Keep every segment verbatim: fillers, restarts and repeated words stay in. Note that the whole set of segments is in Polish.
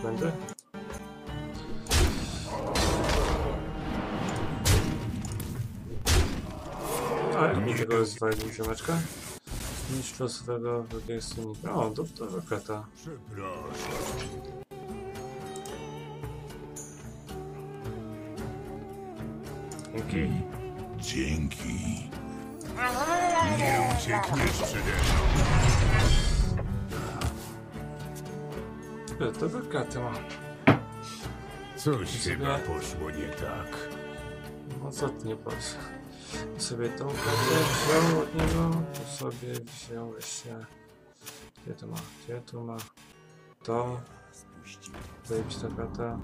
będę. A jak mi tego rozwalił ziomeczka? Niż losowego drugiego stronnika. O, to to zakata. Dzięki. Dzięki. Nie uciekniesz przede mną. To zakata ma. Coś chyba poszło nie tak. No co ty nie powiesz? Sobie tą kartę wziął od niego, tu sobie wziął jeszcze... Gdzie to ma? Gdzie tu ma? To... Zajebista karta.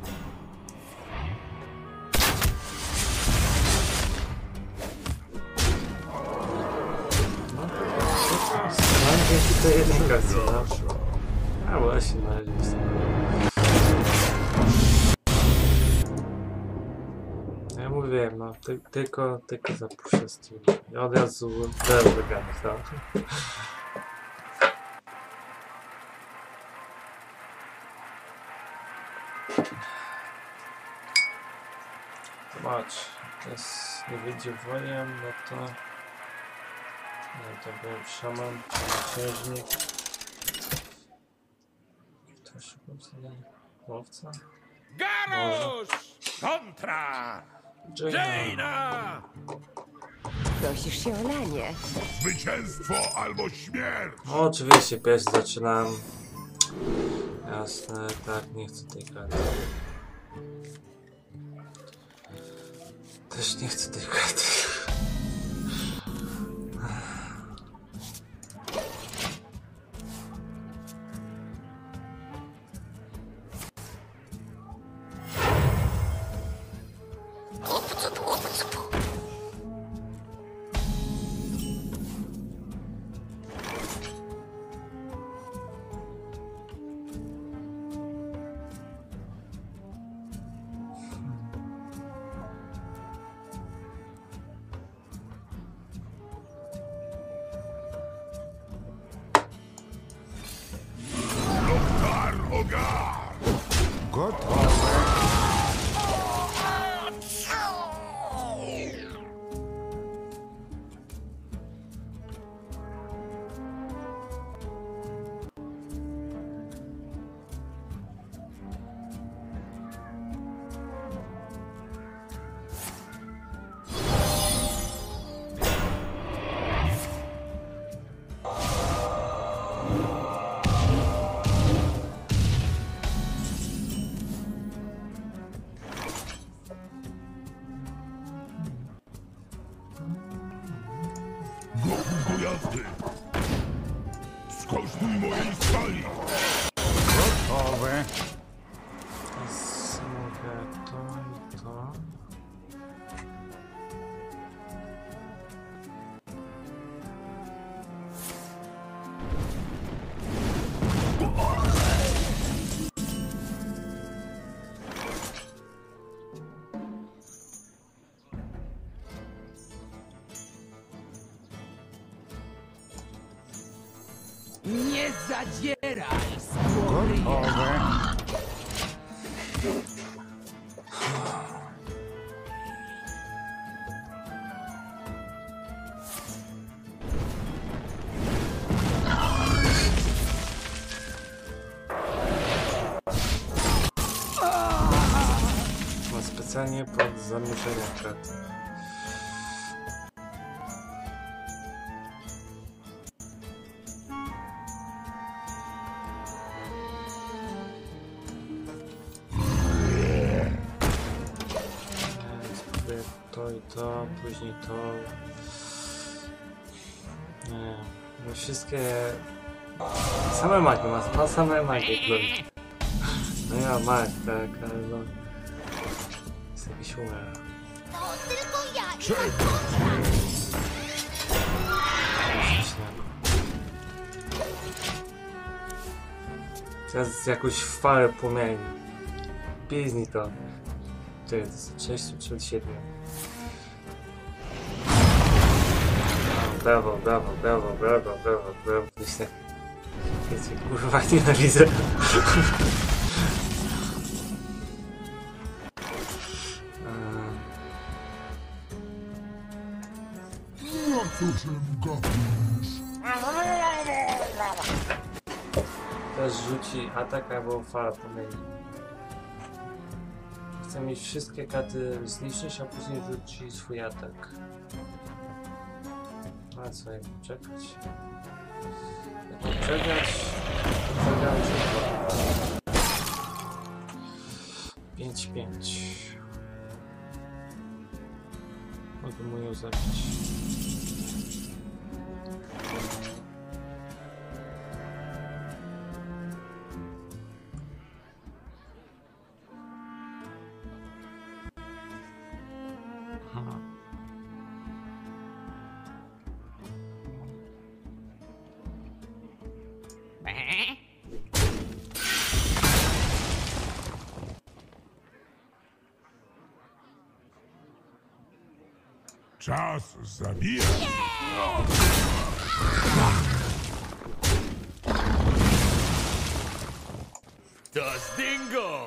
No to mam dzięki tej jednej karcie, no. A właśnie, na razie jest. Ja mówiłem, no, ty, tylko, tylko zapuszczę Steam. I od razu teraz wygramy, tak? Zobacz, teraz nie wyjdzie wojem, no to... No to był szaman, księżnik. Kto szukał sobie? Łowca? Garus! Kontra! Jaina! Prosisz się o lanie. Zwycięstwo albo śmierć! No, oczywiście, pierwszy zaczynam. Jasne, tak, nie chcę tej karty. Też nie chcę tej karty. Jazdy! Skosztuj mojej stali! Gotowe! Mogę to i to. Nie zadzieraj, skóry! No, specjalnie pod zamierzenia karty. To i to, później to. Nie, no wszystkie same magi ma, ma same magi. No ja mag, tak, ale no jest jakiś umer. To tylko ja. Teraz jakąś falę płomieni. Piznij to. To jest sześć czy siedem. Brawo, brawo, brawo, brawo, brawo, brawo. Myślę, ja cię kurwa nienawidzę. Też rzuci atak albo fala pomyli. Chcę mieć wszystkie karty zniszczyć, a później rzuci swój atak. A co, jak czekać? Jak czekać, przegram szybko. pięć pięć. Mogę mu ją zabić. Czas zabijać. To Stingo!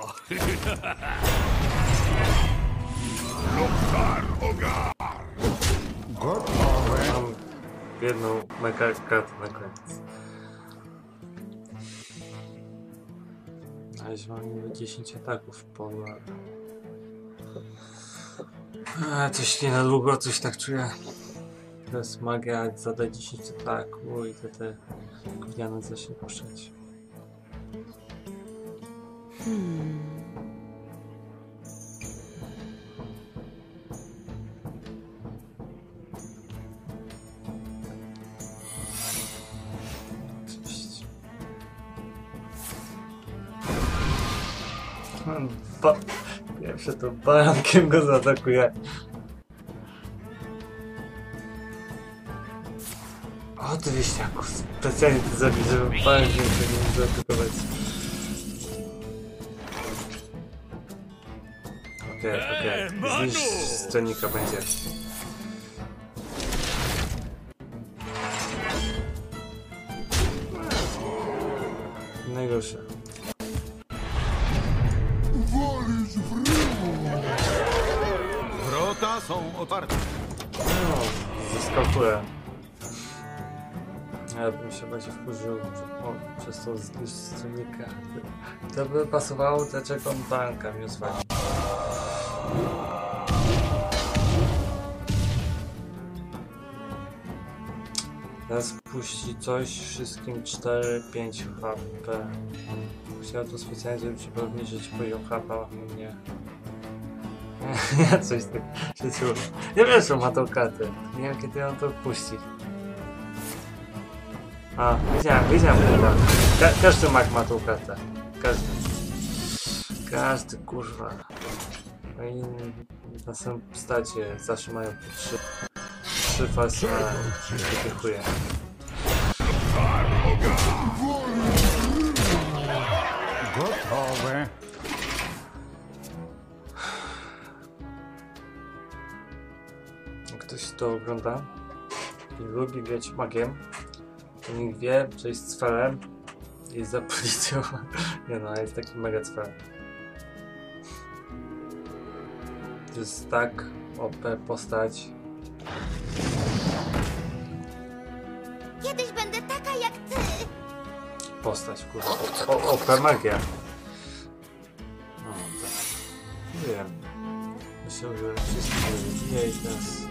Loktar Ogar! Gotowe. Mam jedną mega kartę na koniec. Na razie mam niby dziesięć ataków po... A, coś nie na długo, coś tak czuję. To jest magia, zada dziesięć ataku i te, te gówniane zacznie puszczać. Hmm. Oczywiście. Ba Pierwsze to barankiem go zaatakuje. O, ty wieśniaku, specjalnie to zabić, żeby barankiem się nie mógł zaatakować. Okej, okej, okay. Zniszcz scenika będzie. Najgorsze. Wrota są otwarte. No, zaskakuję. Ja bym się będzie wkurzył o, przez to zniszcz scenika. To by pasowało, dlaczego on banka mnie zwalił. Teraz puści coś, wszystkim cztery pięć H P. Chciałem to specjalnie zrobić, żeby obniżyć poziom H P, a nie. Ja coś tak się czuło. Nie wiem, że ma tą kartę. Nie wiem, kiedy on to puści. A, wiedziałem, wiedziałem chyba. Ka każdy mag ma tą kartę. Każdy. Każdy, kurwa. No i na samym stacie zawsze mają po trzy. Trzy fasy, a się dziękuję. Gotowe. Ktoś to ogląda i lubi grać magiem, to niech wie, że jest cfelem i za policją. Nie no, jest taki mega cfel. To jest tak O P postać. Kiedyś będę taka jak ty. Postać, kurwa. O, O P magia. No tak. Nie wiem. Myślę, że wszystko nie i teraz...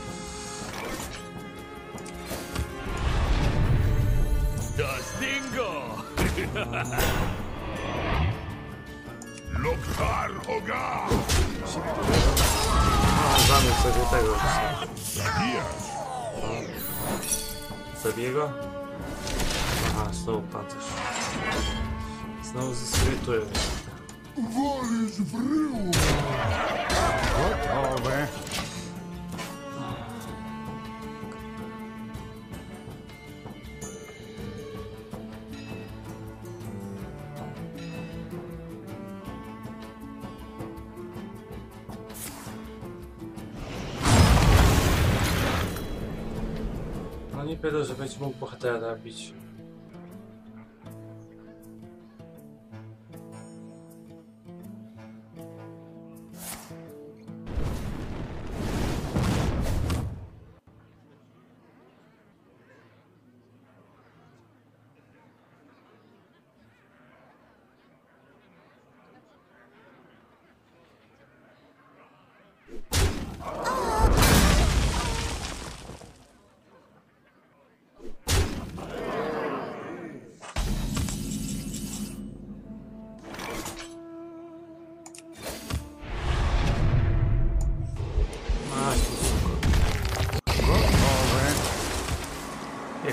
To Stingo! Loktar Ogar! No, znamy sobie tego dzisiaj. Zabijać! Zabiję go? Aha, znowu pancerz. Znowu zeskrytuję. Walisz w rył! Gotowe! No nie pyta, że będzie mógł bohatera zabić.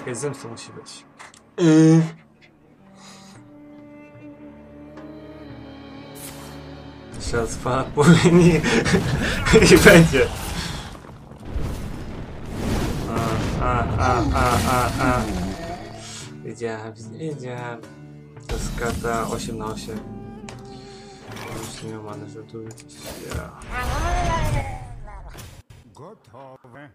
Jakaś zemsta musi być. Yy. Jeszcze raz fala płomieni i będzie. A, a, a, a, a, a. Wiedziałem, wiedziałem. To jest karta osiem na osiem. Już nie mam many, żeby tu wrócić. Ja. Gotowe.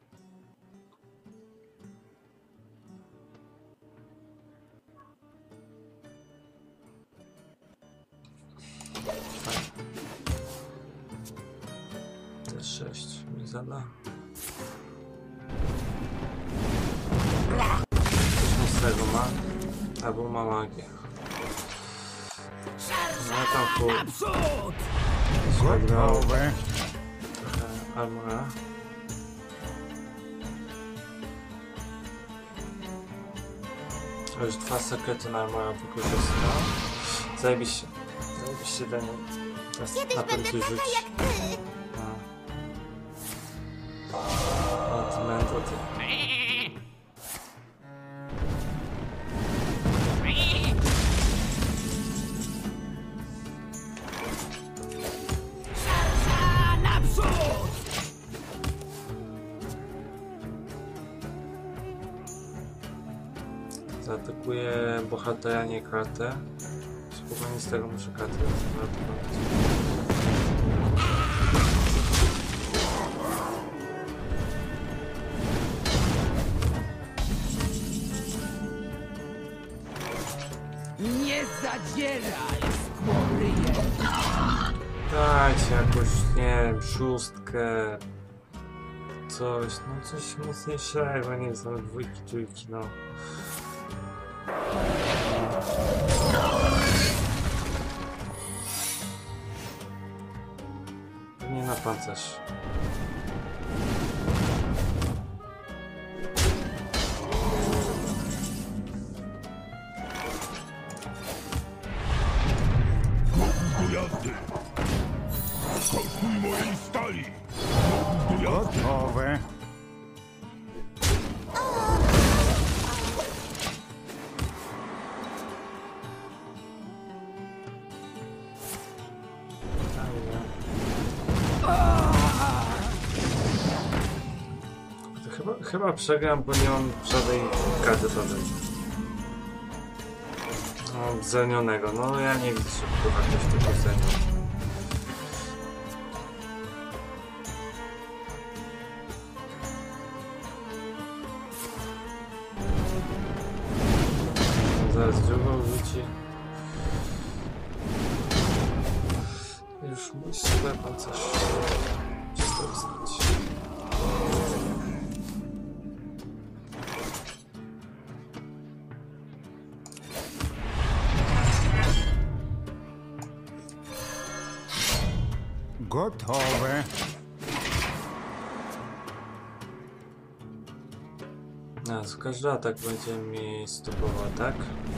D sześć mi zada. Coś z tego ma. Albo ma magię. No tam pół. Zagrał Gotowe. trochę armora. A już dwa sekrety na armora wykorzystał. Zajebiście. Zajebiście do niej. Teraz Kiedyś na pewno będę coś taka rzuci. jak ty. Od mentoty. Zaatakuję bohatera, nie kartę. Spokojnie z tego muszę kartę zaatakować. Nie zadzieraj, skłoryje! Dajcie jakąś, nie wiem, szóstkę. Coś, no coś mocniejszego, nie wiem, same dwójki, trójki, no. Nie na pancerz. Do jazdy. Kosztuj mojej stali. Do jazdy. Gotowe. To chyba, chyba przegram, bo nie mam żadnej karty żadnej. No, zenionego. No ja nie widzę szybko wartości tego zenia. Zaraz drugą rzuci. Już mój super pancerz. Wszystko wstać. Gotowe. A, z każdy atak będzie mi stopował, tak?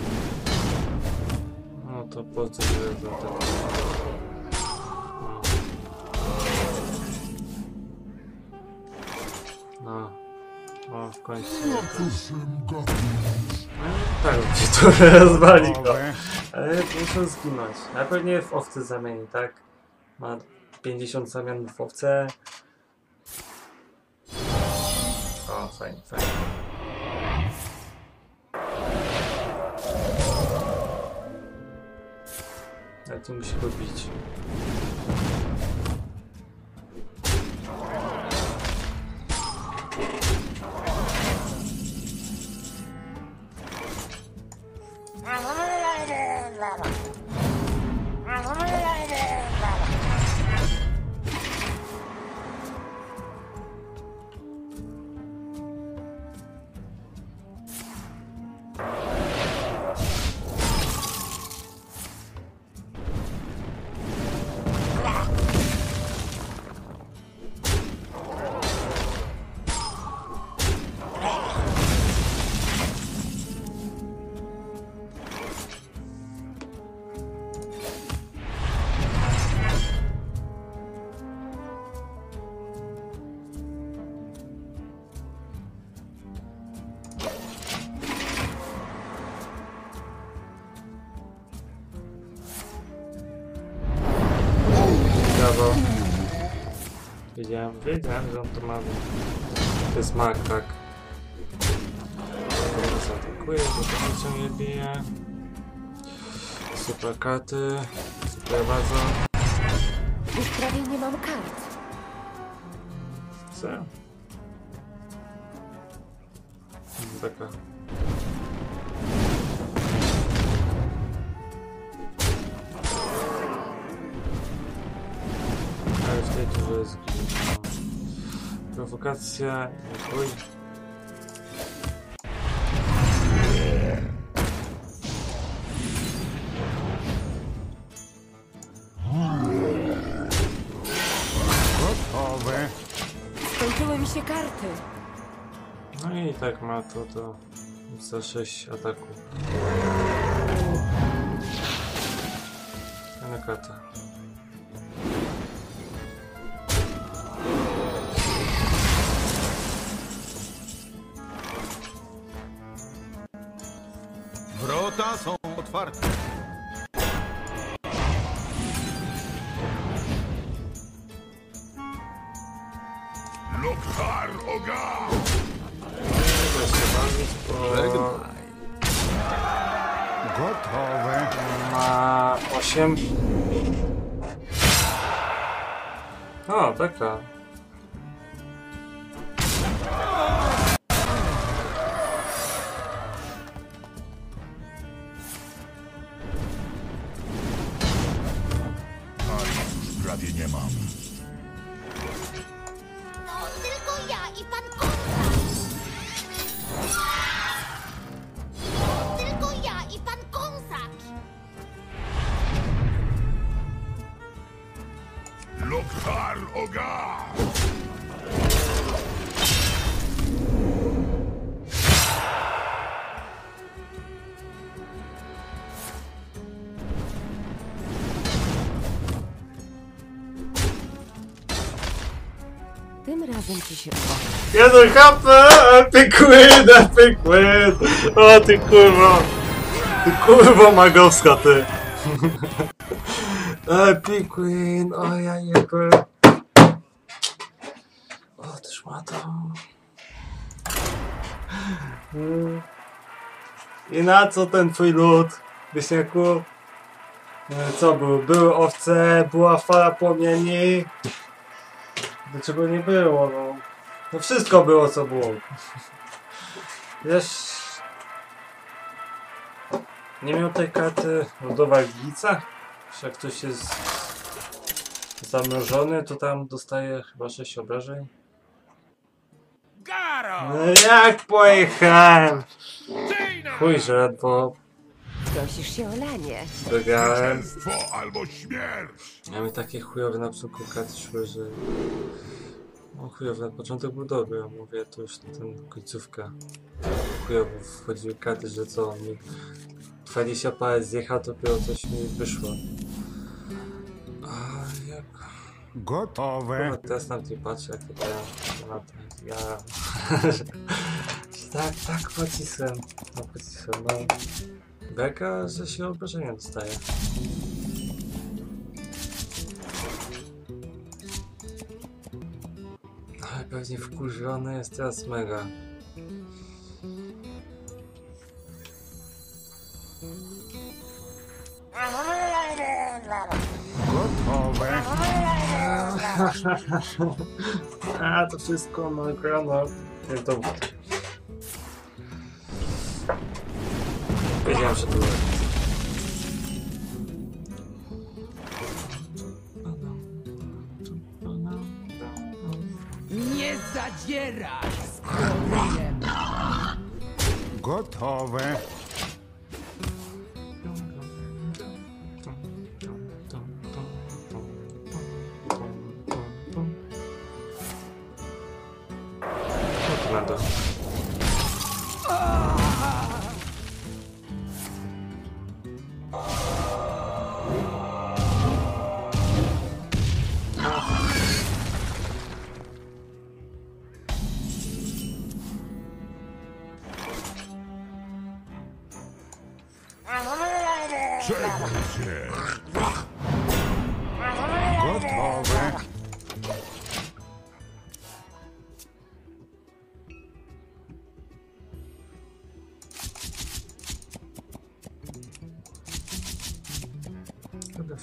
No to po co żeby zaatakować? No. O, w końcu. No, tak, ci to rozwali go. Gotowe. Ale muszę zginąć. A pewnie w owce zamieni, tak? Ma pięćdziesiąt zamian w owce. O, fajnie, fajnie. Ale tu musi go bić. Wiedziałem, wiedziałem, że on to ma. To jest makak. Dobra, zaatakuje, bo to niczym nie bije. Super karty. Super bardzo. Już prawie nie mam kart. Co? Beka. A już tej turze jest prowokacja. Uj. Gotowe. Skończyły mi się karty. No i tak ma to, to za sześć ataków. Fajna karta. Wrota są otwarte. Loktar Oga! Trzeba się bawić, bo Żegnaj. Gotowe. ma osiem. O, beka. A już prawie nie mam. No, tylko ja i pan Konrad. Tylko ja i pan Kąsacz. Loktar Oga! Tym razem ci się uda. Jeden H P! Epic win! Epic win! O ty kurwa! Ty kurwa magowska ty! Epic win! O ja jebę! O ty szmato! Mm. I na co ten twój lód? Wieśniaku? E, Co było? Były owce, była fala płomieni. Dlaczego nie było, no? No wszystko było, co było. Wiesz... Nie miał tej karty lodowa glica? Że jak ktoś jest zamrożony, to tam dostaje chyba sześć obrażeń. Garo! No jak pojechałem? Chuj, że ledwo Prosisz się o lanie. wygrałem. Zwycięstwo albo śmierć! Ja mi takie chujowe na przykład karty szły, że... No chujowy, na początek był dobry, a mówię, to już ten końcówka. Chujowo wchodziły karty, że co, mi dwadzieścia parę zjechał, to dopiero coś mi wyszło. A jak... Gotowe. No, teraz na mnie patrzę, jak to ja... Na to, ja... tak, tak pocisłem. No pocisłem, no... Beka, że się obrażenia dostaje. Ale pewnie wkurzony jest teraz mega. Gotowe. A to wszystko nagrano. Jak to... Wiedziałem, że to będzie. Nie zadzieraj z chłopiem. Gotowe. Nada. Czekaj się. Gotowe.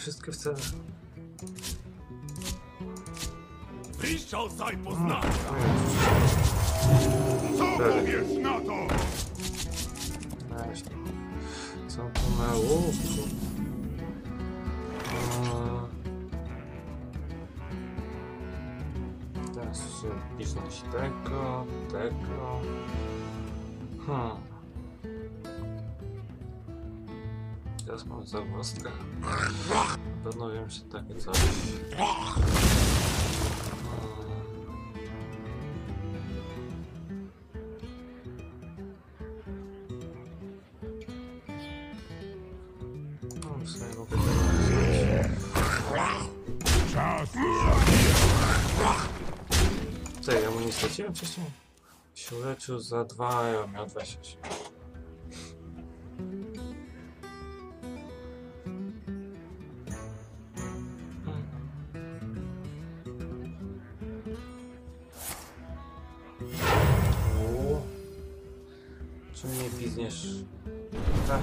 wszystkie wcale. Wyszczałcaj poznania! Co powiesz na to? Weź to. Co tu na łuku? Teraz się pisać tego, tego. Hmm. Teraz mam zagwozdkę. Na pewno wiem, że takie coś. No, w sumie mogę tego zrobić. Czas! Co, ja mu nie straciłem wcześniej? Się uleczył za dwa, ja miał dwadzieścia osiem. O, czy mnie pizniesz? Tak.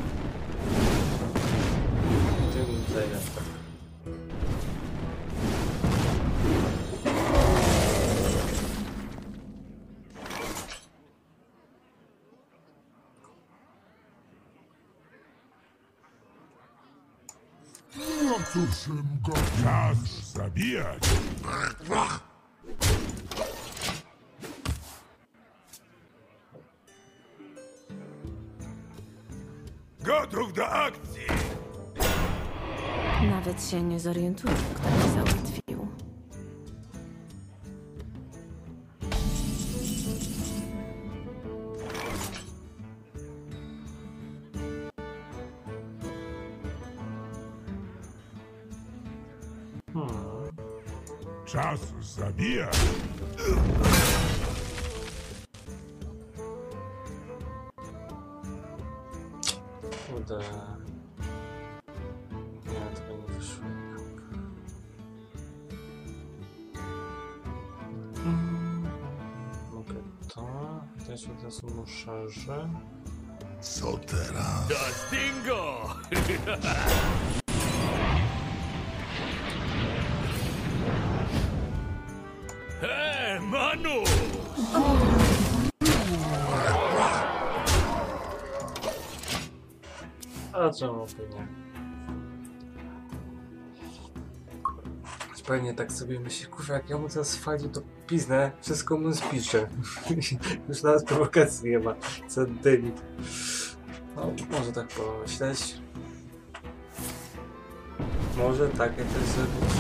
Tym zajętem. Cóż, go czas zabijać! Gotów do akcji! Nawet się nie zorientuję, kto mnie załatwił. Hmm. Czas zabijać! Kurde. Nie, tego nie wyszło. Mogę to. Dać od razu mu szarże. Co teraz? Dingo! Hej, Manu! A czemu by nie? Pewnie tak sobie myśli, kurwa, jak ja mu teraz fali, to piznę, wszystko mu spiszę. Już nawet prowokacji nie ma. Co delit. No, może tak pomyśleć. Może takie też zrobić.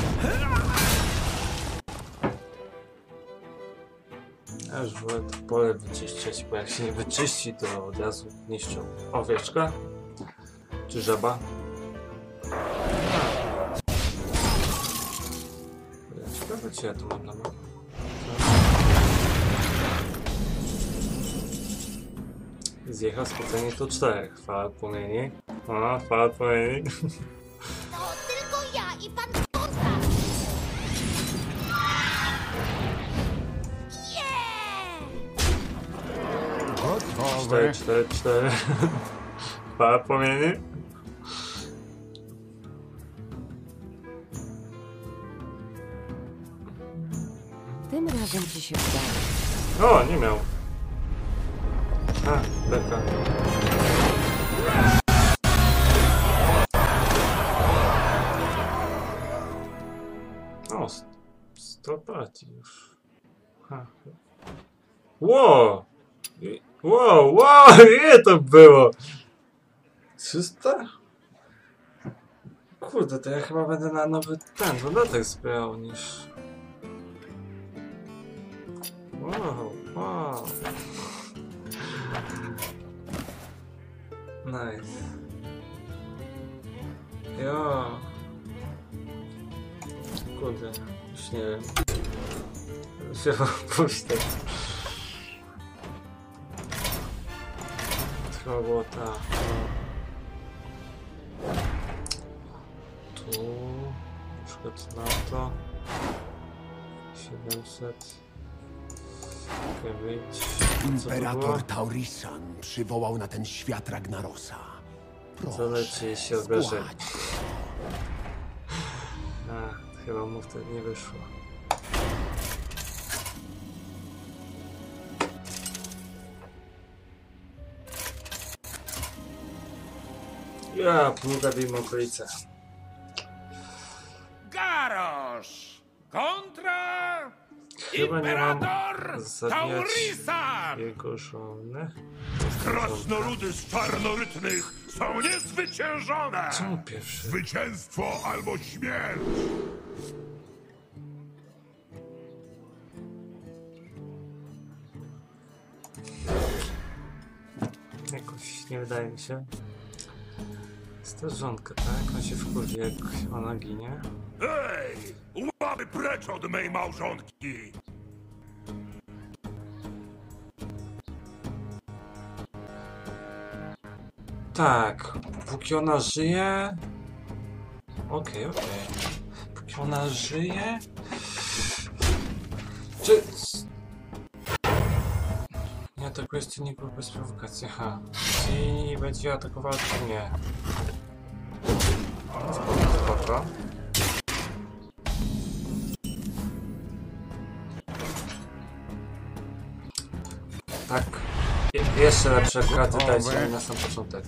Ja już wolę to pole wyczyścić, bo jak się nie wyczyści, to od razu niszczą. Owieczka? Czy żaba? Ciekawe, czy ja tu mam na mapie. Zjechał specjalnie tu czterech. Fal płomieni. O, fal płomieni. To tylko ja i pan Kontra. Yeah! Gotowe! Cztery, cztery, cztery. Fal płomieni. Tym razem ci się udało. O, nie miał. A, beka. O, sto partii już. Ha. Wow! I- Wow, wow, ile to było? trzysta? Kurde, to ja chyba będę na nowy ten dodatek zbierał niż... Wow, wow. Nice. Jo. Kurde, już nie wiem. Się puścić. To chyba było ta. No. Tu. Na przykład na to. siedemset. Okej, wyjdź. Co to było? Imperator Taurisan przywołał na ten świat Ragnarosa. Co leci się obrażeń. spłać. Chyba mu wtedy nie wyszło. Ja, pługa dym okolice. Garrosh! Kontra... Chyba nie mam Imperator zabijać Taurisan! jego żony. Krasnoludy z czarnorytnych są niezwyciężone! Czemu pierwszy? Zwycięstwo albo śmierć! Jakoś nie wydaje mi się. Jest to żonka, tak? On się wkurwi, jak ona ginie. Ej! Łapy precz od mej małżonki! Tak, póki ona żyje... Okej, okej. Póki ona żyje... Czy... Nie atakuje stronników bez prowokacji, aha. Czyli będzie atakowała, czy nie? Spoko, spoko. Tak. Je jeszcze lepsze karty dajcie mi na sam początek.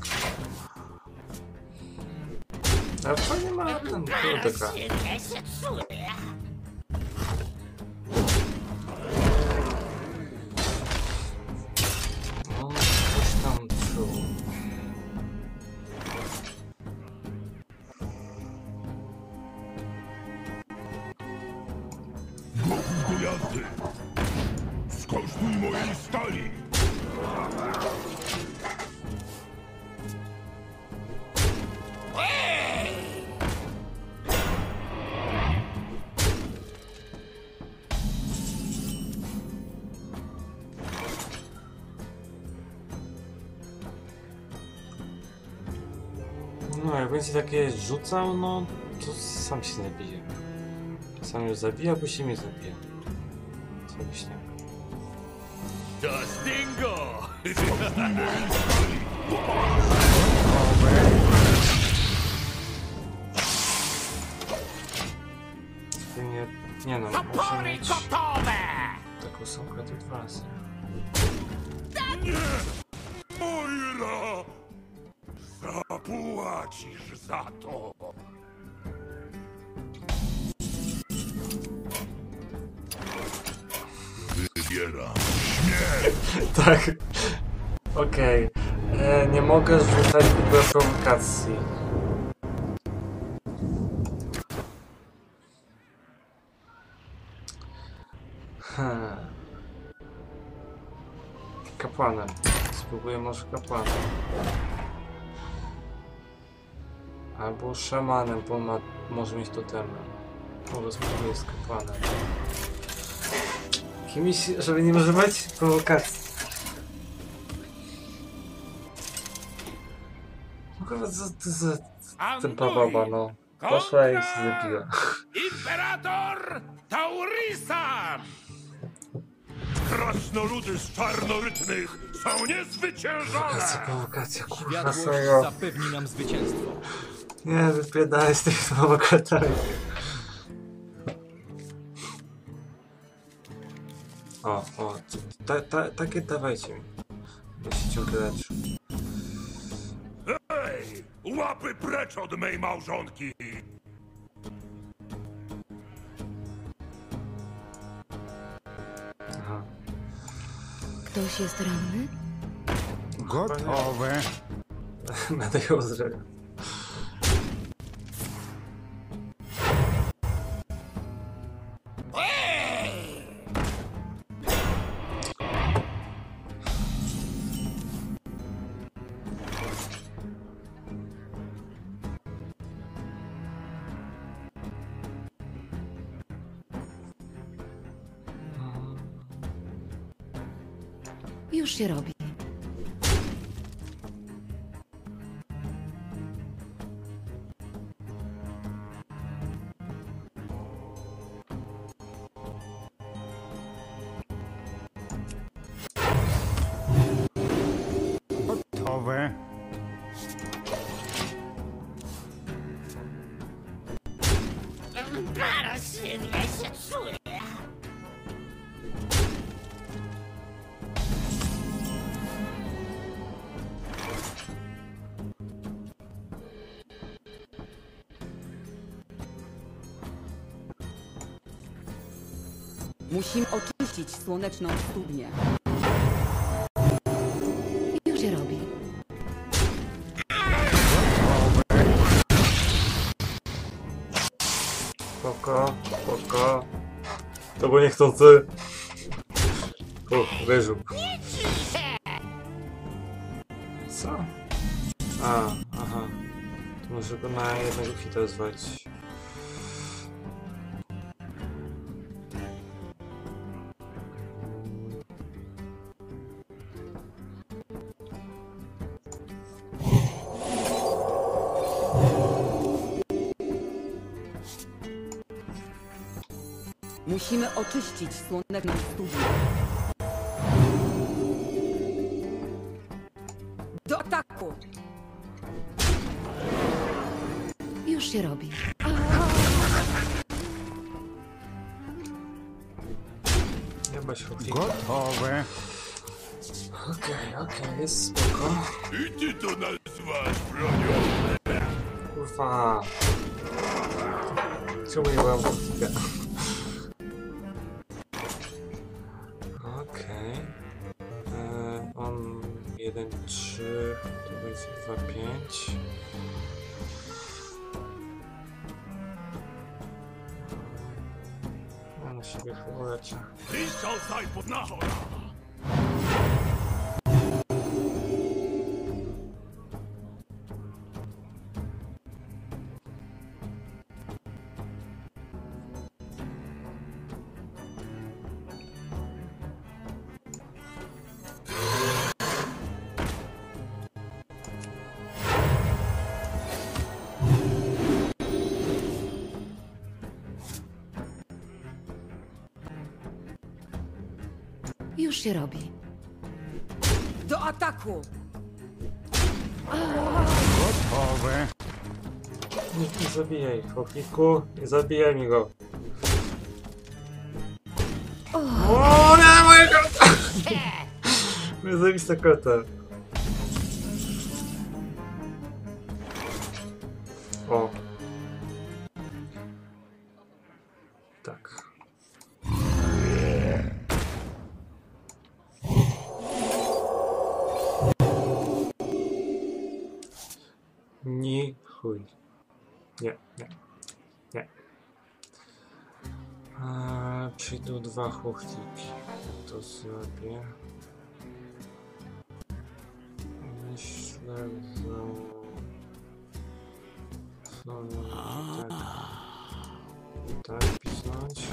Ale to nie ma ten taka. No, coś tam czuł. Gotów do jazdy! Skosztuj mojej stali! No, jak będzie takie rzucał, no to sam się zabije. Sam już zabija, bo się mnie zabija. Co byś nie. Dustingo! Ty nie, nie no, muszę mieć taką samą kartę dwa razy. Moira! Zapłacisz za to! Wybieram śmierć! Tak. Okej. Okay. Nie mogę rzucać bez prowokacji. Hmm. Kapłanem. Spróbuję może kapłanem. Albo szamanem, bo on ma, może mieć totemy. Może spróbuję z kapłanem. Kimś, żeby nie używać prowokacji. Kurwa, co to za... ten bababa, no. Poszła i się zabiła. Imperator Taurisan! Krasnoludy z czarnorytnych są niezwyciężone! Prowokacja, prowokacja, kurwa, Światłość serio. zapewni nam zwycięstwo. Nie, wypierdalaj z tymi prowokacjami. O, o, ta, ta, takie dawajcie mi. Bo się ciągle leczy. Ej! Łapy precz od mej małżonki! Aha. Ktoś jest ranny? Gotowe. Będę ją zrobił. Już się robi. Gotowe. Parszywnie się czuję. Musimy oczyścić słoneczną studnię. Już się robi. Spoko, spoko. To było niechcący. Uch, wyżuł. Co? A, aha. To może go na jednego hita zwalić. Musimy oczyścić słoneczną studnię. Do ataku! Już się robi. Nie ma się chwili. Gotowe. Okej, okej, jest spoko. I ty to nazywasz bronią? Kurwa. Czemu nie mam chwilę? Okej. E, On jeden, trzy, to będzie dwa, pięć. On siebie chyba leczy. Wyszczałcaj pod nahora! Już się robi. Do ataku! Gotowe. Nikt nie zabijaj, chłopiku. Nie zabijaj mi go. O nie, mojego! Moja zajebista kota. O. Tak. Ni chuj. Nie, nie, nie. Eee, przyjdą dwa chłopniki. To zrobię. Myślę, że... No, tak. Tak, pisnąć.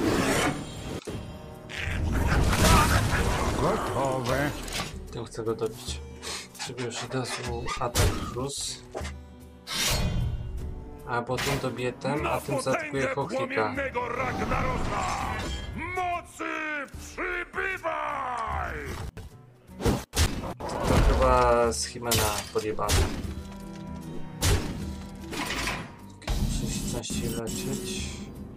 Gotowe. Tym chcę go dobić. Żeby już od razu atak plus. A bo tym dobiję tem, a tym zaatakuje chłopnika. płomiennego Ragnarosa! Mocy przybywaj! To chyba z Himena podjebane. Okay, muszę się częściej leczyć.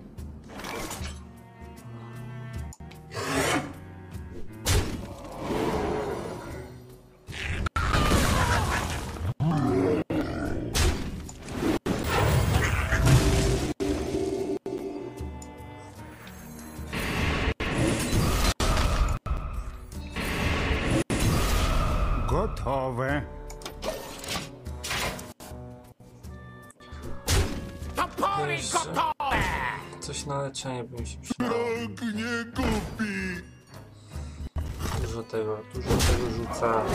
Gotowe. Topory Jeszcze. gotowe! Coś na leczenie by mi się przydało. Nie gubi! Dużo tego, dużo tego rzuca.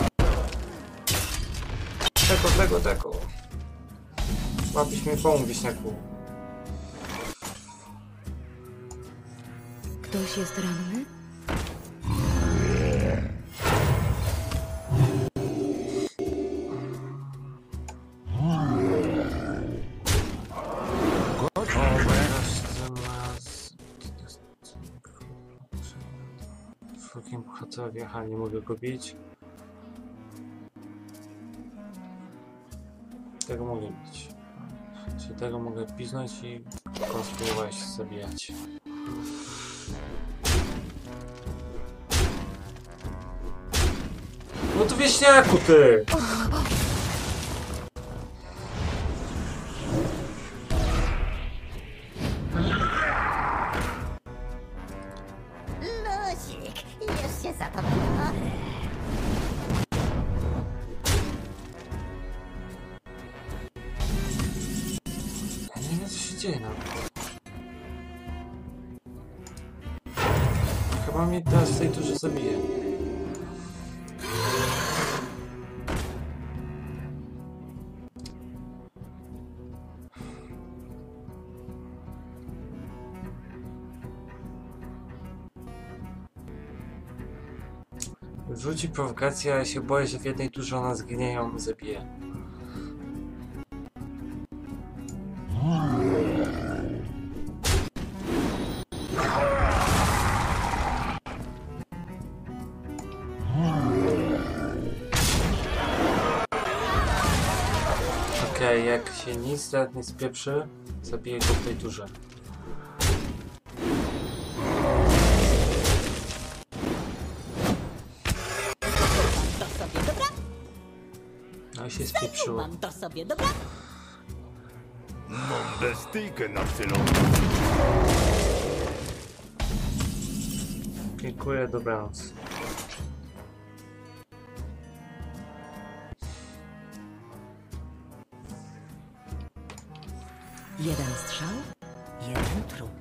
Tego, tego, tego. Łapiś mnie pomógł, wieśniaku. Ktoś jest ranny? Gotowe. Fucking bohaterowie, aha, nie mogę go bić. Tego mogę bić. Czyli tego mogę piznąć i tylko spróbować zabijać. No to wieśniaku ty! Luzik, już się za to biorę. Ja nie wiem co się dzieje nawet. Chyba mnie teraz w tej turze zabije. Rzuci prowokację, ale się boję, że w jednej turze ona zginie i ją zabije. Okej, okay, jak się nic nie spieprzy, zabiję go w tej turze. To sobie, dobra? No i się spieprzyło. Mam to sobie, dobra? Mam bestyjkę na celowniku. Dziękuję, dobranoc. Jeden strzał, jeden trup.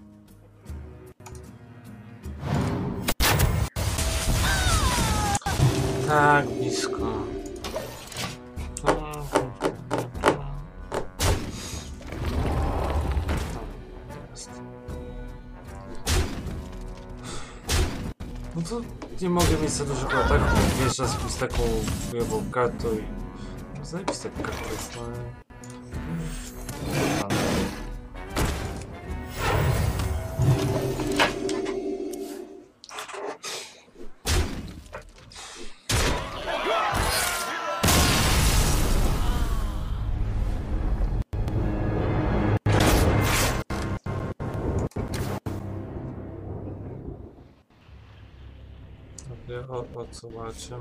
Tak, blisko. No to nie mogę mieć za dużego ataku, wjeżdża z taką chujową kartą i... No zajebista karta jest, no ale... O, o co walczę?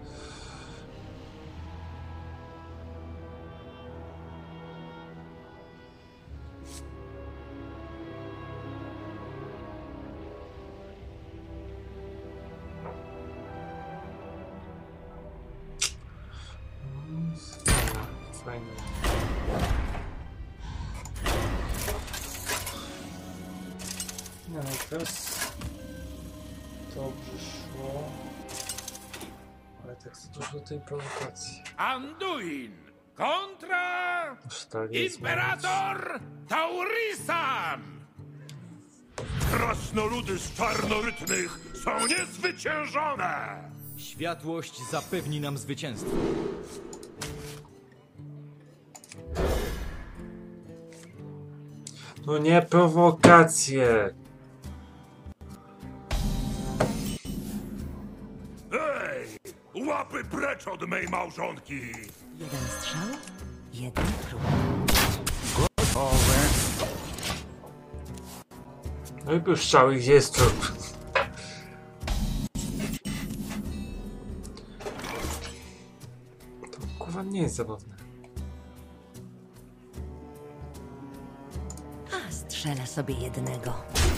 Fajnie. No teraz dobrze szło. Ale tak za dużo tej prowokacji. Anduin kontra Imperator Taurisan! Krasnoludy z czarnorytnych są niezwyciężone! Światłość zapewni nam zwycięstwo. No nie prowokacje! Ej! Łapy precz od mej małżonki! Jeden strzał, jeden trup. Gotowe. No i już strzały, gdzie jest trup? To kurwa nie jest zabawne. A strzelę sobie jednego.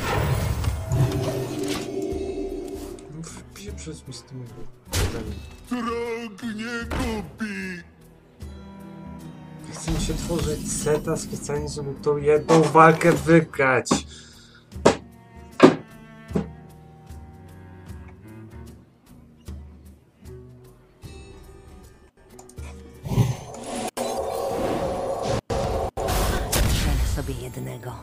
Wypieprzeć mi z tymi grupami. Drog nie gubi! Chcę mi się tworzyć seta specjalnie, żeby tą jedną walkę wygrać. Strzelę sobie jednego.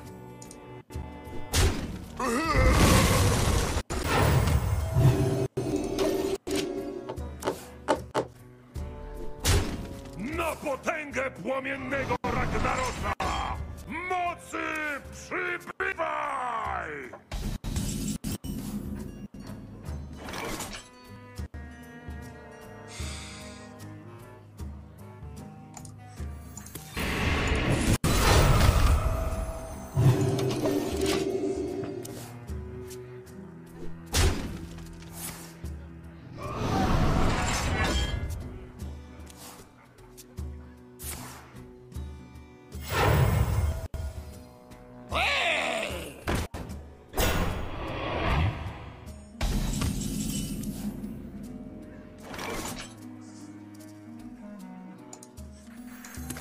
Na potęgę płomiennego Ragnarosa! Mocy przybywaj!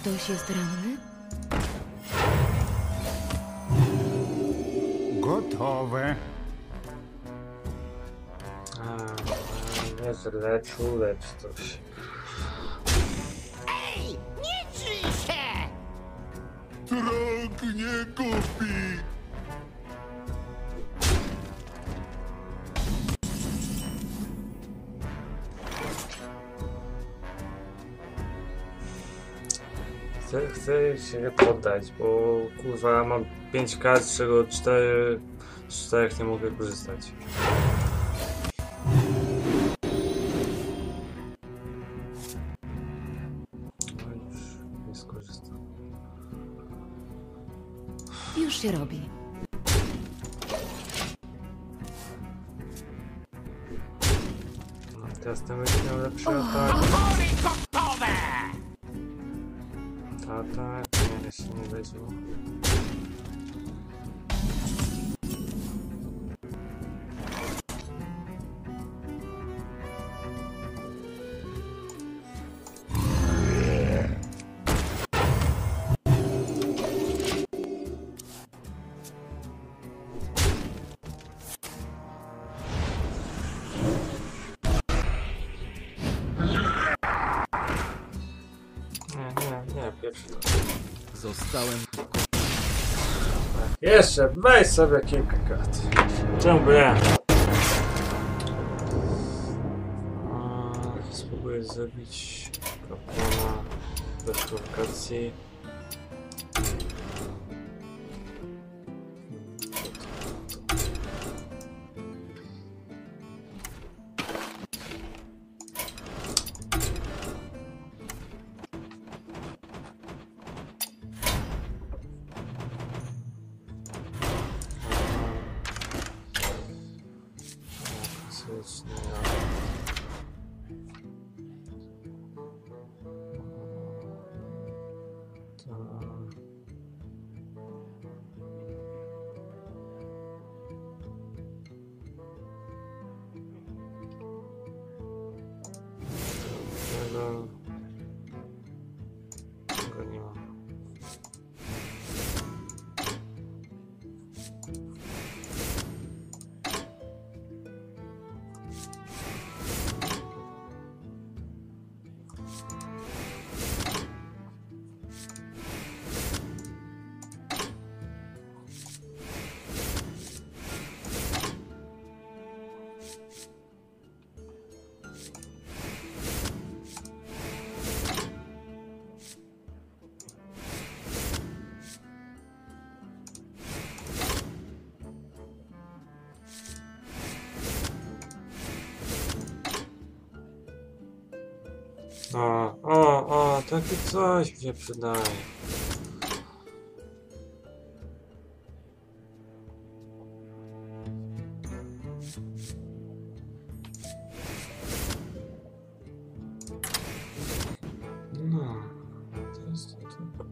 Ktoś jest ranny? Gotowe. A, nie zleczył, lecz coś. Ej, nie drzyj się! Drog nie kupi! Chcę, chcę się poddać, bo kurwa mam pięć kart, z czego cztery, z czterech nie mogę korzystać. No już nie skorzystam. Już się robi. No, teraz ten będzie miał lepszy atak. Pory gotowe! Atak, nie, jeszcze nie weźmie. Nie, nie, nie, pierwszy to. Zostałem Jeszcze, weź sobie kilka kart. Czemu by nie? A, spróbuję zrobić kapłana bez prowokacji. Tego... Tego nie ma. O, o, o, takie coś mi się przydaje. No, to jest to tylko.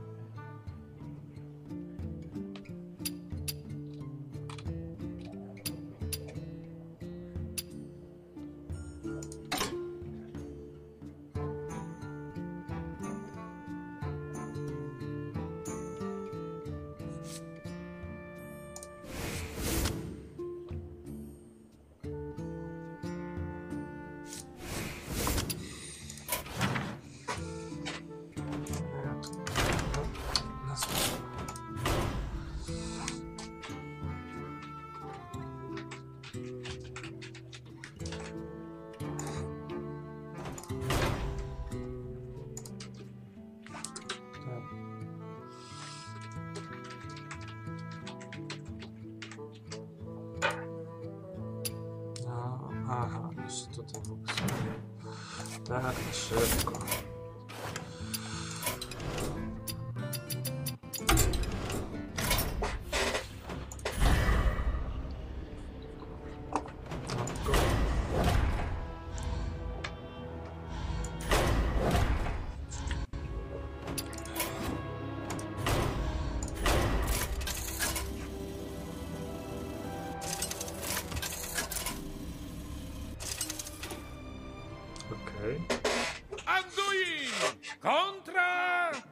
No, aha, jeszcze tutaj mógł sobie. Tak, na szybko. Anduin! Kontra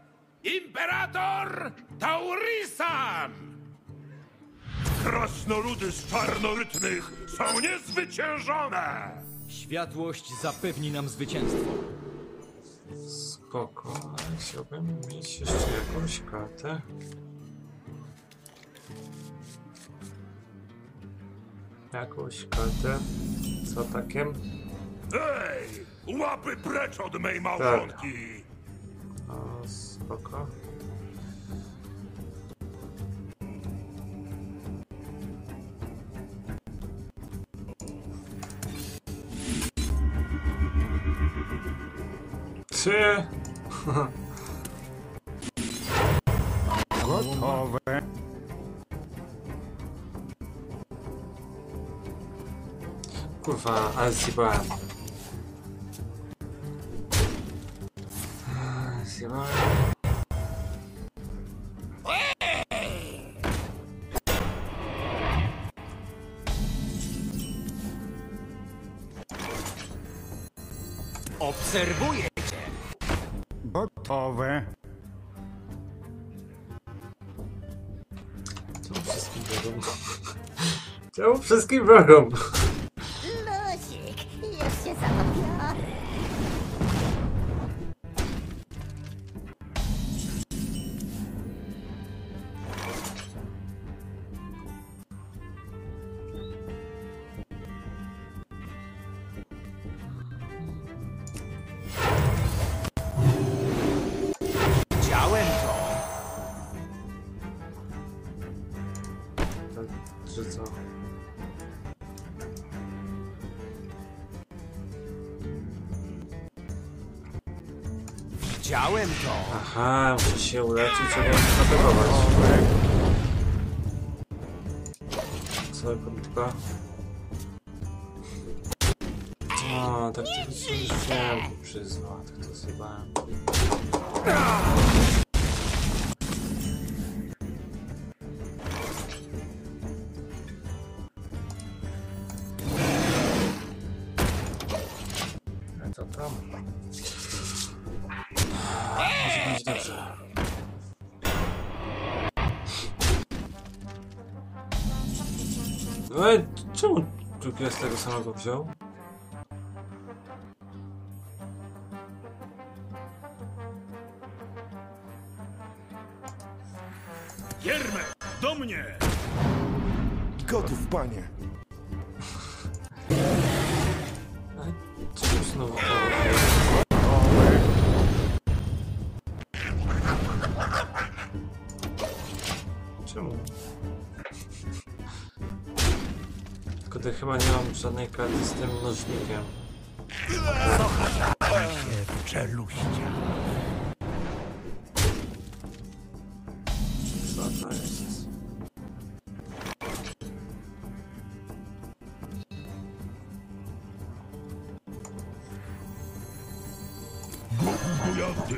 Imperator Taurisan! Krasnoludy z czarnorytnych są niezwyciężone! Światłość zapewni nam zwycięstwo. Spoko, ale chciałbym mieć jeszcze jakąś kartę. Jakąś kartę z atakiem. Ej! Łapy precz od mej małżonki! O, spoko. Trzy. Gotowe. Kurwa, ale zjebałem. Zjebałem. Obserwuję cię. Gotowe. Czemu wszystkim wrogom? Czemu wszystkim wrogom? Lusik, już się za to biorę. Widziałem to. Tak, że co? Widziałem to. Aha, muszę się uleczyć, żeby atakować. Co, krótko? O, tak to już chciałem przyzwał, tak to zjebałem. A co tam? Może być dobrze. No ale czemu drugi z tego samego wziął? Gierme, do mnie! Gotów, panie. Ale czemu znowu to Czemu? Tylko to chyba nie mam żadnej karty z tym nożnikiem. W czeluściach. Co to jest? Gotów do jazdy!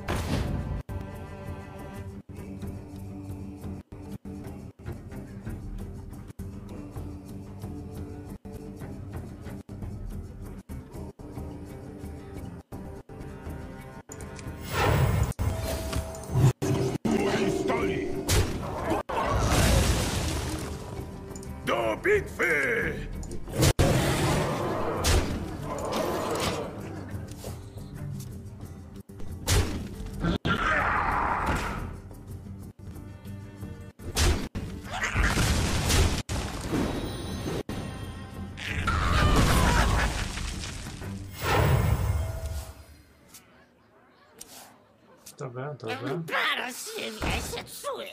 Stali! Do bitwy! Dobra, dobra. Parasiwie się czuję.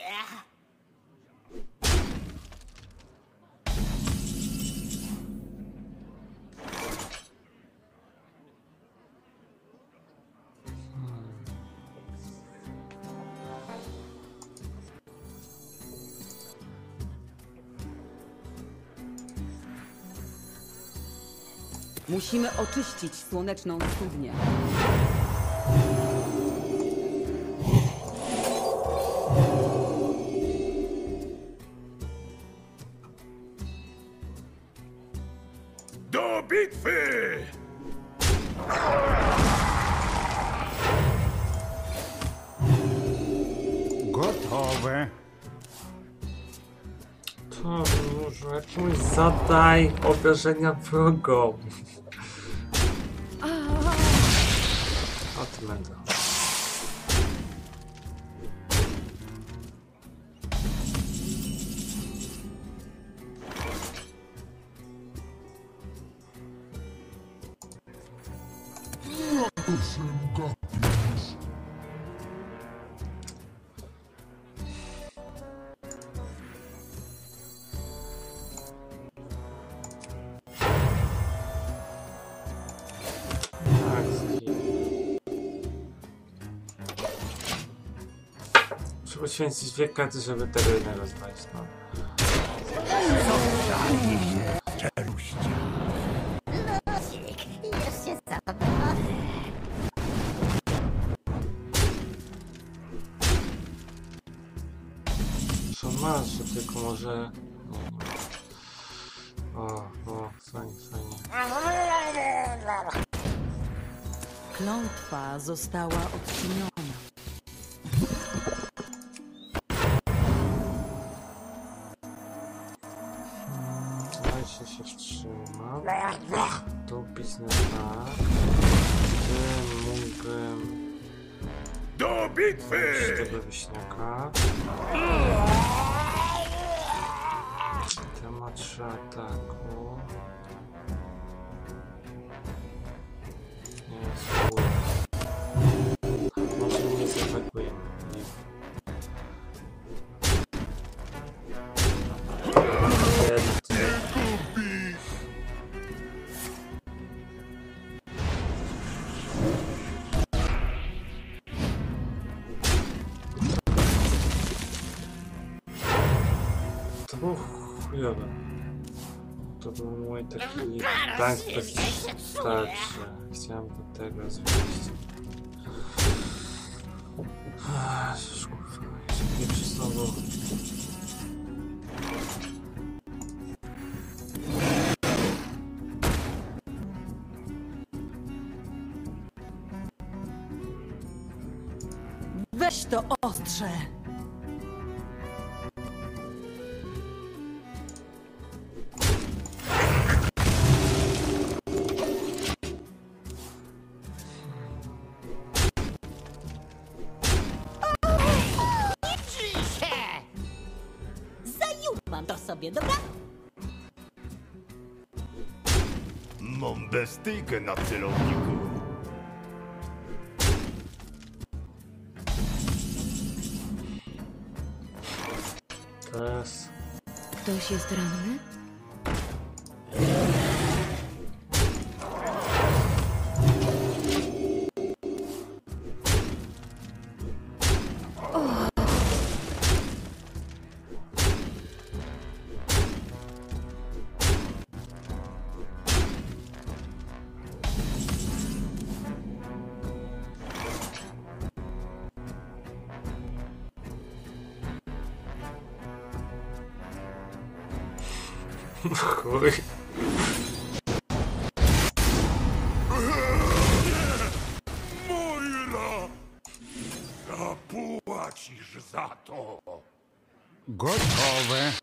Musimy oczyścić słoneczną studnię. Do bitwy! Gotowe. To może jakimś zadaj obrażenia wrogom. O tym będę. Trzeba poświęcić dwie karty, żeby tego jednego znaleźć, no. Już się zabawa. Co masz, to tylko może... Nie, nie ma. O, o, fajnie, fajnie. Klątwa została odczyniona. Dajcie się wstrzymać. Tu pisnę tak. Gdy mógłbym... Do bitwy! Z tego wiśniaka. Temat trzy ataku. Nie jest chuj. Może nie zaatakujemy. Nie. To było chujowe. To był mój taki tank bez tarczy. Chciałem do tego zwrócić. Jezus, kurwa, nie przysnowu. Weź to ostrze! Mam to sobie, dobra? Mam bestyjkę na celowniku. Teraz... Ktoś jest ranny? Chuj. Moira! Zapłacisz za to! Gotowe.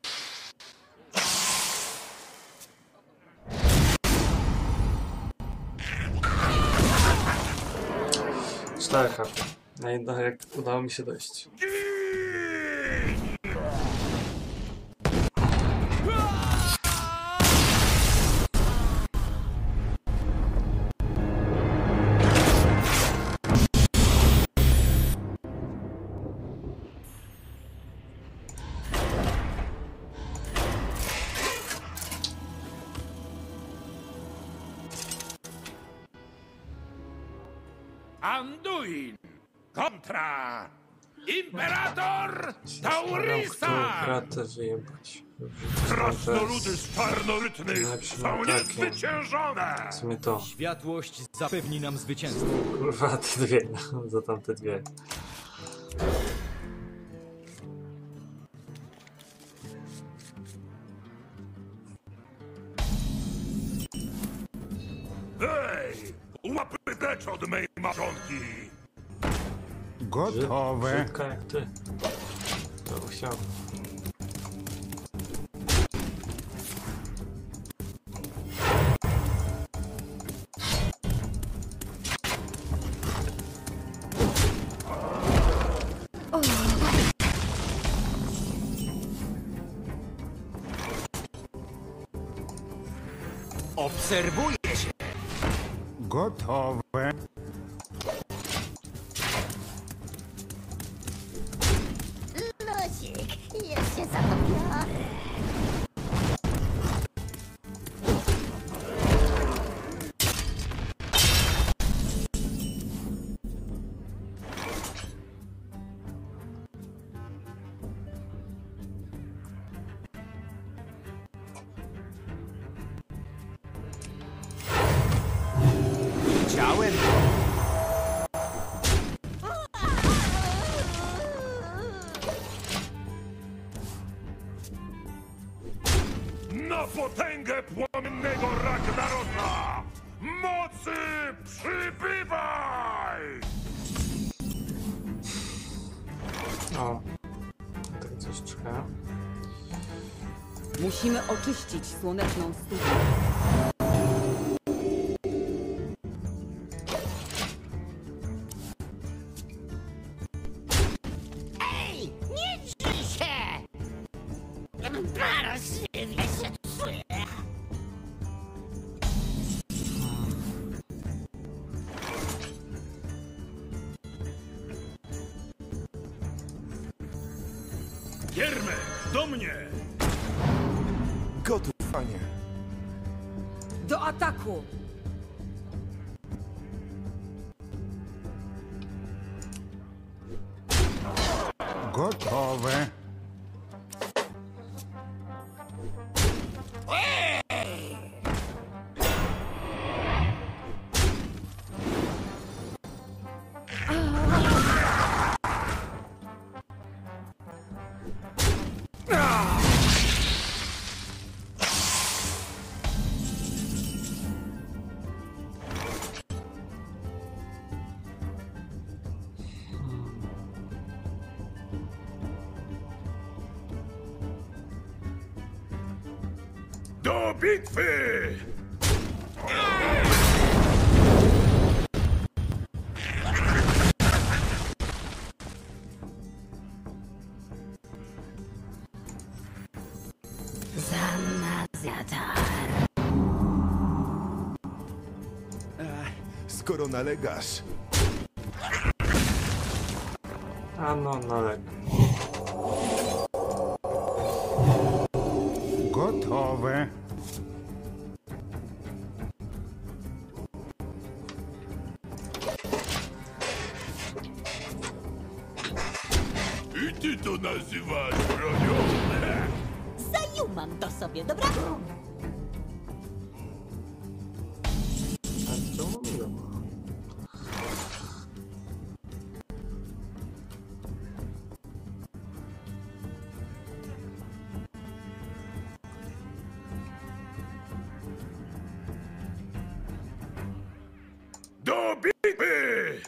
Cztery karty. Na jedno jak udało mi się dojść. Anduin kontra Imperator Którą Taurisa! kratę wyjebać. Krasnoludy z czarnorytnych Najlepszym są atakiem. niezwyciężone! W sumie to. Światłość zapewni nam zwycięstwo. Kurwa, te dwie. Za tamte dwie. Hej! Łapy precz od mej małżonki! Gotowe. Brzydka jak ty. chciał. Obserwuję się. Gotowe. Luzik, już się za to biorę. Widziałem to. Na potęgę płomiennego Ragnaroka! Mocy przybywaj! O, tak coś czeka. Musimy oczyścić słoneczną studnię. Ej, nie drzyj się! Rozsypie się czuję. Gierme, do mnie! Gotów, panie. Do ataku! Gotowe. Do bitwy! Skoro nalegasz, A no, nalek. Gotowe. I ty to nazywasz bronią? Zajumam to sobie, dobra? A co mówią? Do bitwy!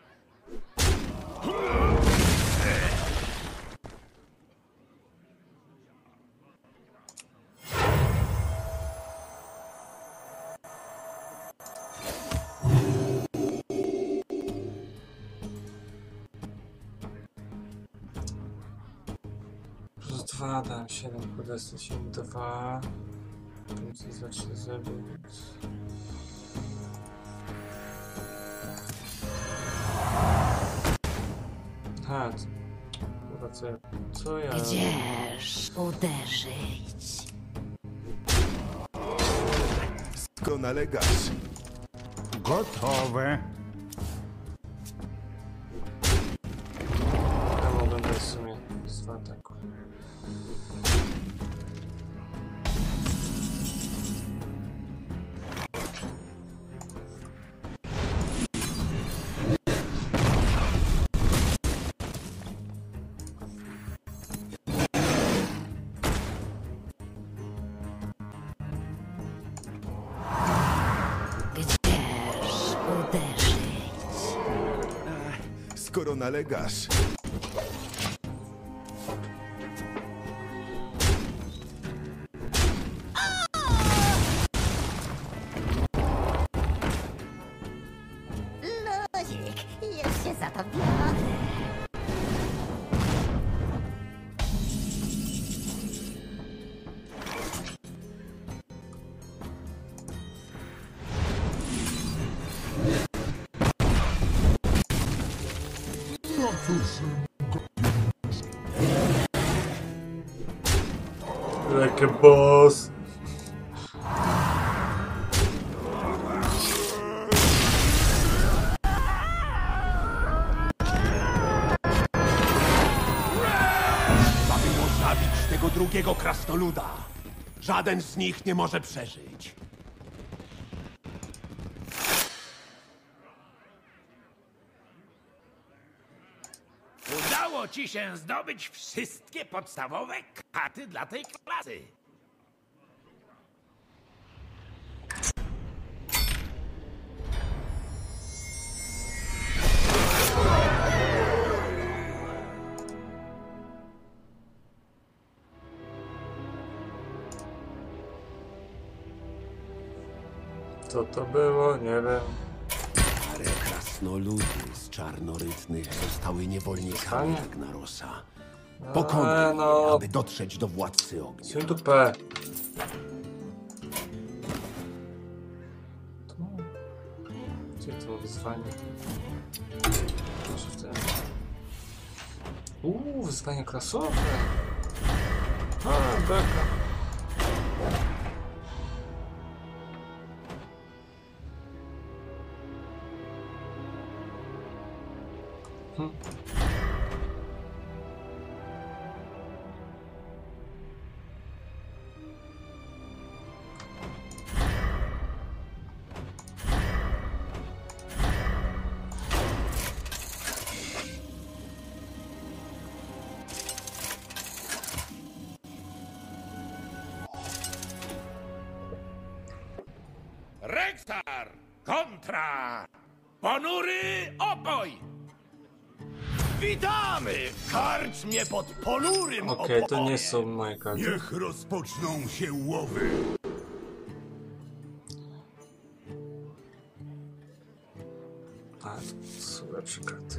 Plus dwa, dałem siedem, kurde, siedem, dwa. Więc zacznę zrobić. Ha, chyba co ja... Co ja... Gdzież uderzyć? skoro nalegasz, Gotowe. Ja mogłem dać w sumie z dwa ataku. Gdzież uderzyć? skoro nalegasz, tata wbiła. Like a boss. Zabiło zabić tego drugiego krasnoluda. Żaden z nich nie może przeżyć. Udało ci się zdobyć wszystkie podstawowe karty dla tej klasy. Co to było? Nie wiem. Stare krasnoludy z czarnorytnych zostały niewolnikami Stanie? Ragnarosa. Ale Pokonaj no. je, aby dotrzeć do władcy ognia. Sią tu P. Tu. Gdzie to wyzwanie? Może w tym. Uuu, wyzwanie klasowe. A, beka. Hmm. Rexar kontra ponury opoj. Witamy! Karcz mnie pod ponurym Okej, to nie są moje karty. Niech rozpoczną się łowy. A, to są lepsze karty.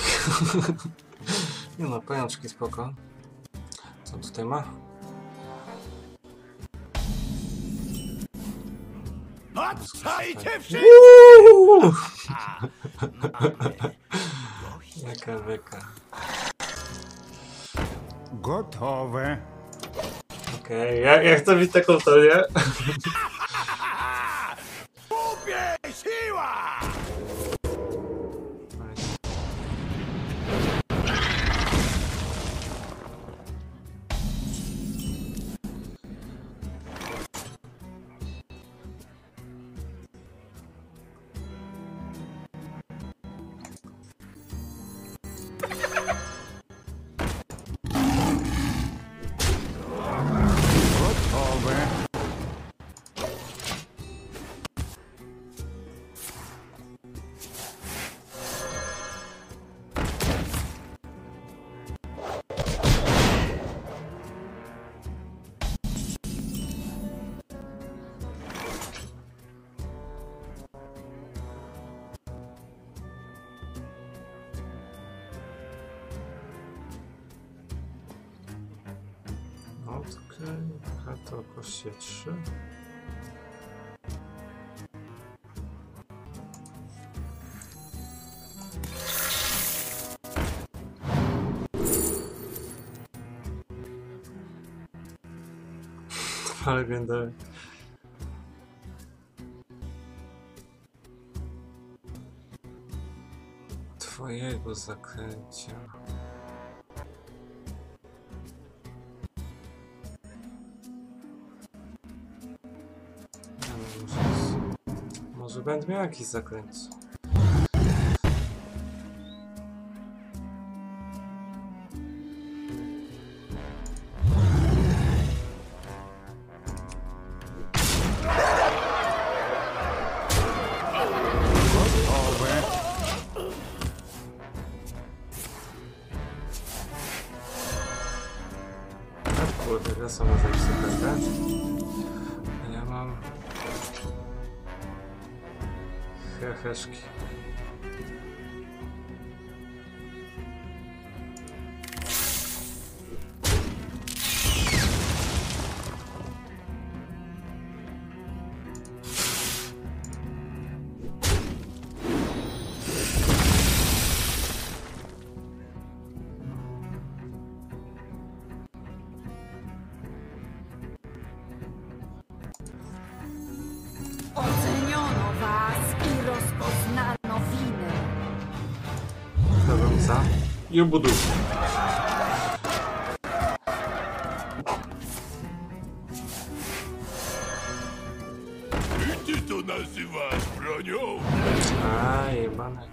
Nie no, pajączki spoko. Co on tutaj ma? Patrzajcie wszyscy! Uuu! Jaka beka. Gotowe. Okej, ja, ja chcę mieć taką teorię. Głupie siła! Gotowe. Okej, karta o kości trzy. Dwa legendary. Twojego zaklęcia. Może będę miał jakiś zakręt. Gotowe. A kurde, ja sam może jakiś zakręt. A ja mam... Heheszki. miejsca i obuduj. I ty to nazywasz bronią? A, jebane.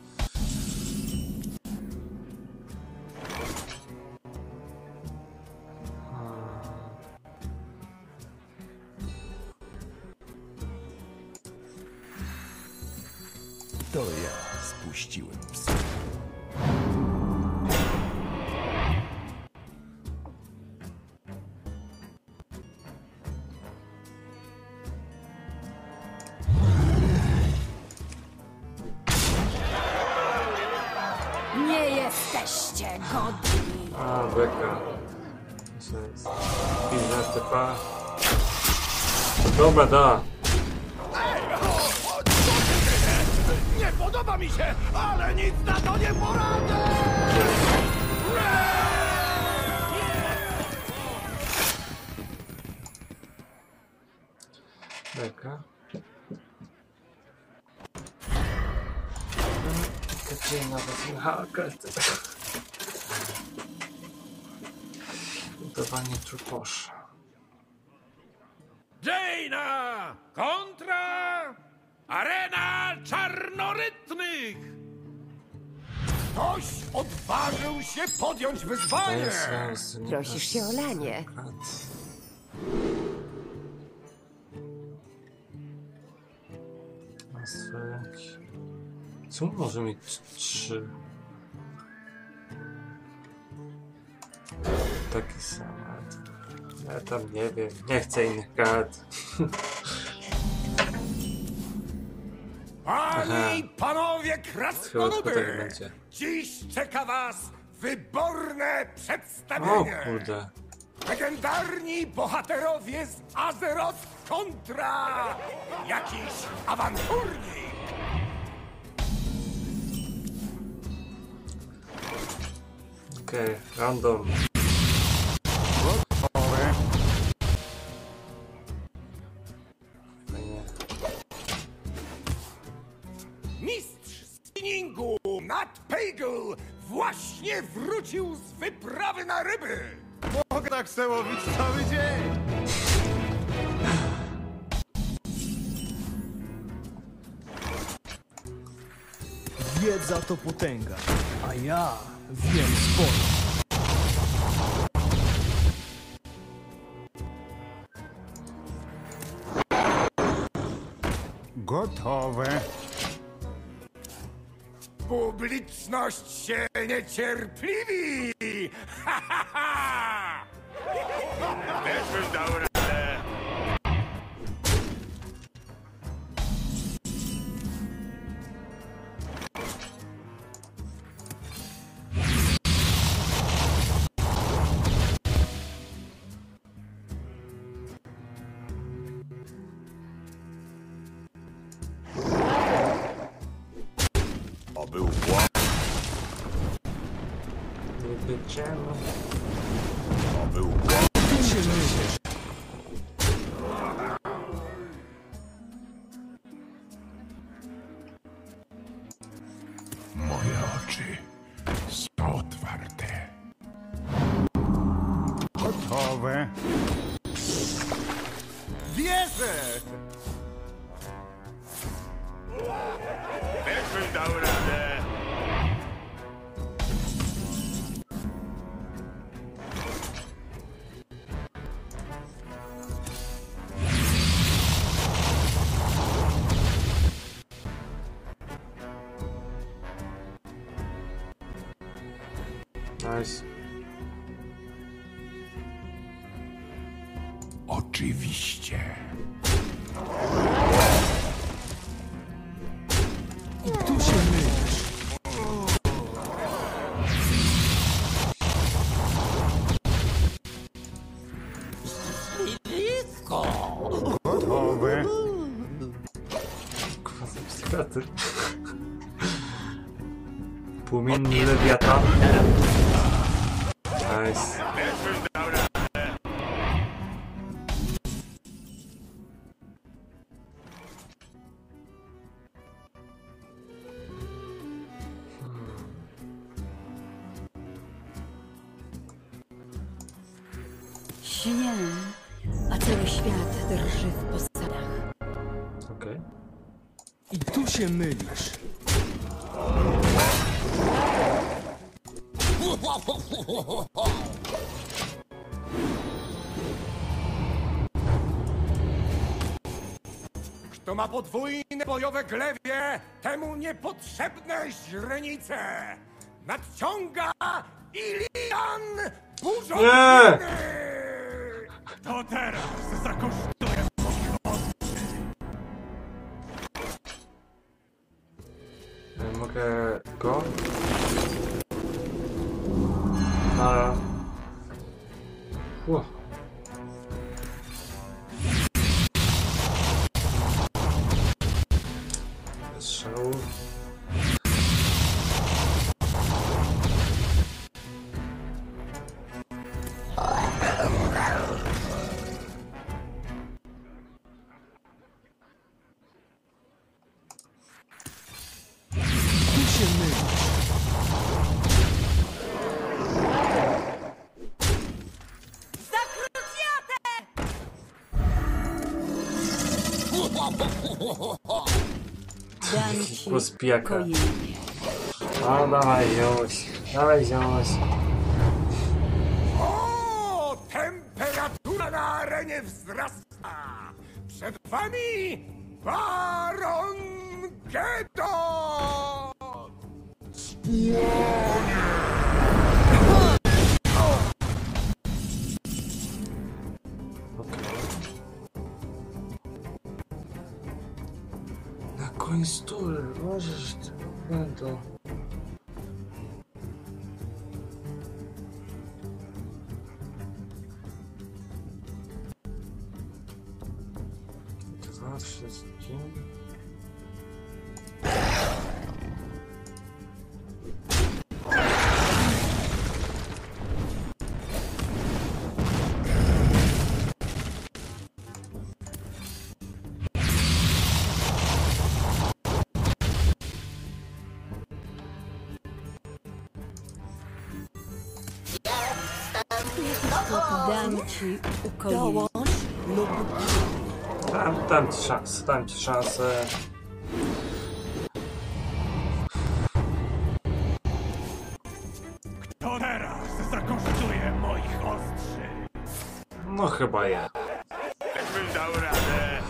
To ja spuściłem psy. Nie jesteście godni. A, beka. To jest inna typa. Dobra, da. Nie podoba mi się, ale nic na to nie poradzę! Beka. Takie nawet na kartę. Budowanie truposz. Jaina kontra arena czarnorytnych! Ktoś odważył się podjąć wyzwanie! Prosisz się o lanie. Co może mieć trzy? Taki sam. Ja tam nie wiem. Nie chcę innych kart. Panie i panowie Chyba tylko tak krasnoludy! będzie. Dziś czeka was wyborne O przedstawienie! kurde. Legendarni bohaterowie z Azeroth kontra jakiś awanturnik! Okej, okay, random. Gotowe. Fajnie. Mistrz spinningu Nat Pagle właśnie wrócił z wyprawy na ryby! Mogę tak se łowić cały dzień. Wiedza to potęga, a ja wiem sporo. Gotowe. Publiczność się niecierpliwi! Ha, ha, ha! Też bym dał radę! To był błąd. Nie wiedziałem. To był błąd. Moje oczy są otwarte. Gotowe. Wierzę! Też bym dał radę. Nice. Oczywiście. I tu się mylisz. Gotowe. Kurwa, psychiatry. Płomienny lewiatan. Nice. Śnie, a cały świat drży w posadach. Okej. Okay. I tu się mylisz. Kto ma podwójne bojowe glewie, temu niepotrzebne źrenice. Nadciąga Ilian burzowny! Nie! To teraz zakosztuję moich ostrzy. Mogę go? Ale... Ło. Strzał. Tu się mylisz. Dam ci Głos pijaka. ukojenie. No dawaj już, dawaj wziąć. O, temperatura na arenie wzrasta. Przed wami Baron Geddon! Na koniec tury, możesz ty będą. Dwa, trzy, dzień. Dam ci ukojenie. lub Dam, dam ci szansę, dam ci szansę. Kto teraz zakosztuje moich ostrzy? No chyba ja. Bym dał radę.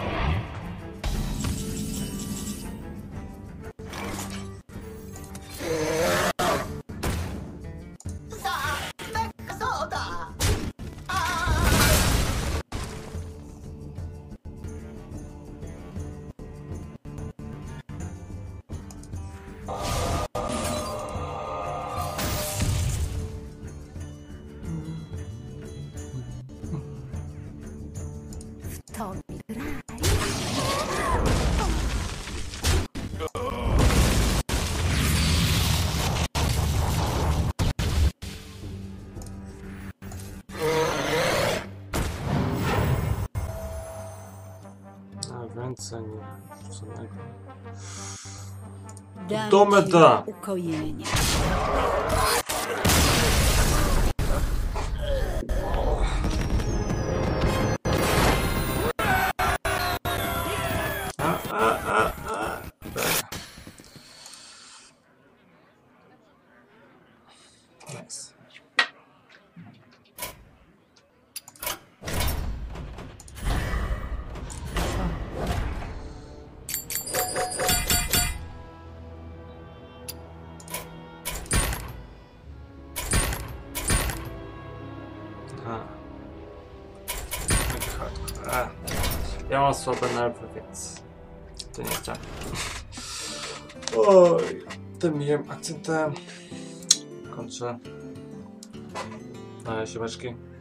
To mi graj. A więcej nie rzuconego. Dam Domy ci da. ukojenie. A, a, a, a. Nice. Aha. A. Ja mam słabe nerwy, więc to nie chciałem. Oj, tym miłym akcentem kończę. No, siemeczki.